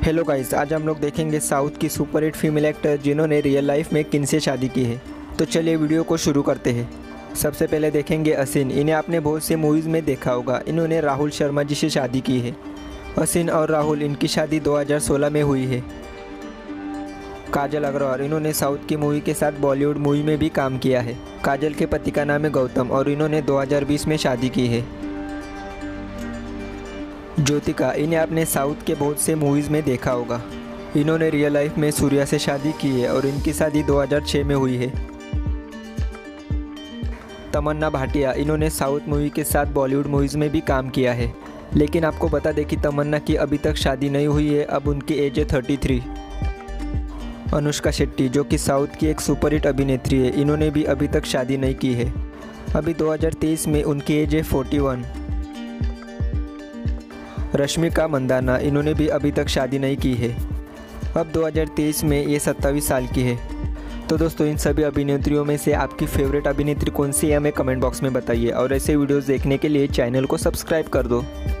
Hello guys, आज हम लोग देखेंगे साउथ की सुपर हिट फीमेल एक्टर जिन्होंने रियल लाइफ में किन से शादी की है। तो चलिए वीडियो को शुरू करते हैं। सबसे पहले देखेंगे असिन। इन्हें आपने बहुत से मूवीज़ में देखा होगा। इन्होंने राहुल शर्मा जी से शादी की है। असिन और राहुल, इनकी शादी 2016 में हुई है। काजल अग्रवाल, इन्होंने साउथ की मूवी के साथ बॉलीवुड मूवी में भी काम किया है। काजल के पति का नाम है गौतम और इन्होंने 2020 में शादी की है। ज्योतिका, इन्हें आपने साउथ के बहुत से मूवीज़ में देखा होगा। इन्होंने रियल लाइफ में सूर्या से शादी की है और इनकी शादी 2006 में हुई है। तमन्ना भाटिया, इन्होंने साउथ मूवी के साथ बॉलीवुड मूवीज़ में भी काम किया है। लेकिन आपको बता दें कि तमन्ना की अभी तक शादी नहीं हुई है। अब उनकी एज है 33। अनुष्का शेट्टी, जो कि साउथ की एक सुपरहिट अभिनेत्री है, इन्होंने भी अभी तक शादी नहीं की है। अभी 2023 में उनकी एज है 41। रश्मिका मंदाना, इन्होंने भी अभी तक शादी नहीं की है। अब 2023 में ये 27 साल की है। तो दोस्तों, इन सभी अभिनेत्रियों में से आपकी फेवरेट अभिनेत्री कौन सी है हमें कमेंट बॉक्स में बताइए और ऐसे वीडियोस देखने के लिए चैनल को सब्सक्राइब कर दो।